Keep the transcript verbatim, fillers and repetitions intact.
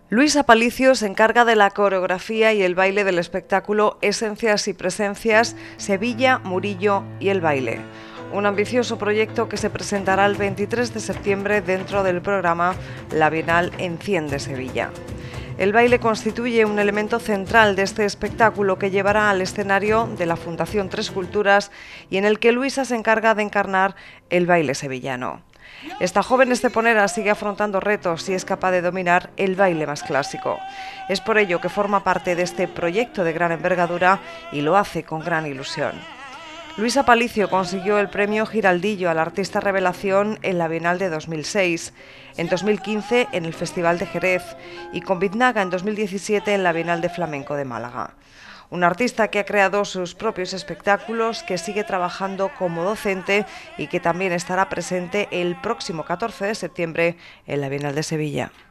Luis Aparicio se encarga de la coreografía y el baile del espectáculo Esencias y Presencias, Sevilla, Murillo y el baile. Un ambicioso proyecto que se presentará el veintitrés de septiembre dentro del programa La Bienal Enciende Sevilla. El baile constituye un elemento central de este espectáculo que llevará al escenario de la Fundación Tres Culturas y en el que Luisa se encarga de encarnar el baile sevillano. Esta joven esteponera sigue afrontando retos y es capaz de dominar el baile más clásico. Es por ello que forma parte de este proyecto de gran envergadura y lo hace con gran ilusión. Luis Aparicio consiguió el premio Giraldillo al Artista Revelación en la Bienal de dos mil seis, en dos mil quince en el Festival de Jerez y con Biznaga en dos mil diecisiete en la Bienal de Flamenco de Málaga. Un artista que ha creado sus propios espectáculos, que sigue trabajando como docente y que también estará presente el próximo catorce de septiembre en la Bienal de Sevilla.